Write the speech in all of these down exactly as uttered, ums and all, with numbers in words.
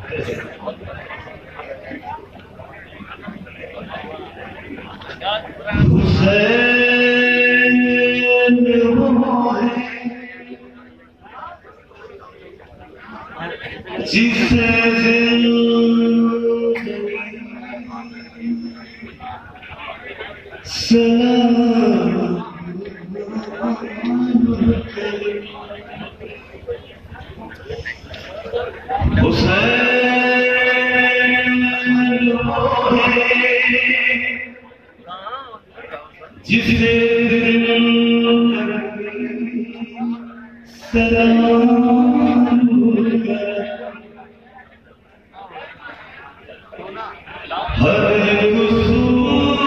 جسے سلام حسین جسے سلام ہر قصور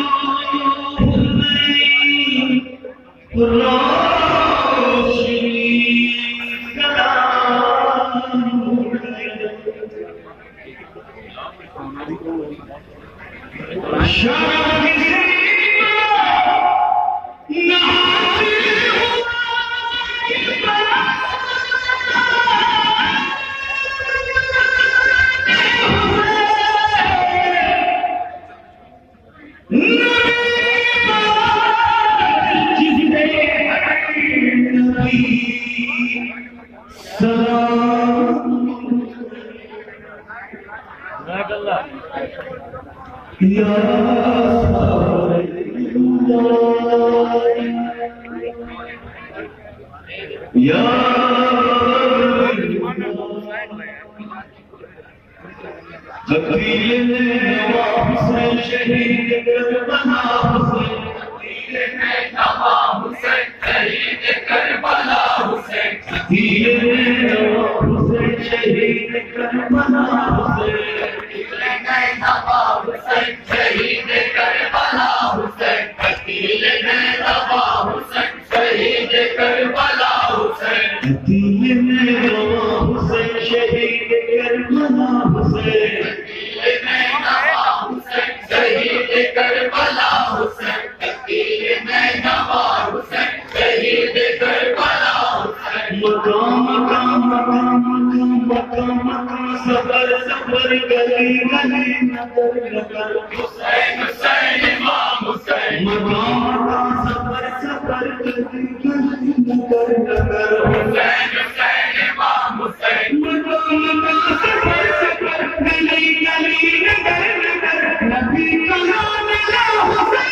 روشنی سلام شام یا یا حسین شہید کربلا حسین حسین شہید کربلا حسین حسین شہید کربلا حسین حسین شہید کربلا حسین قتیل میں روا حسین شہید کربلا حسین قتیل میں روا حسین شہید کربلا حسین قتیل میں روا حسین شہید کربلا حسین قتیل میں روا حسین شہید کربلا حسین مقام مقام مقام مقام مقام صبر صبر گلی گلی نگر نگر حسین حسین امام حسین مقام مقام صبر صبر گلی گلی نگر نگر حسین حسین امام حسین مقام مقام صبر صبر گلی گلی نگر نگر نبی کا نام لا حسین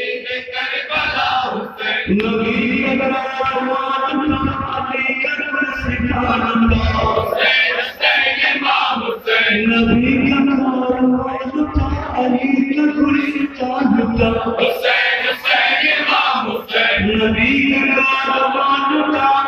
نبی کاروان حسین حسین امام حسین نبی کا کاروان تھا علی کا کوئی چاند تھا حسین حسین امام حسین نبی کا کاروان تھا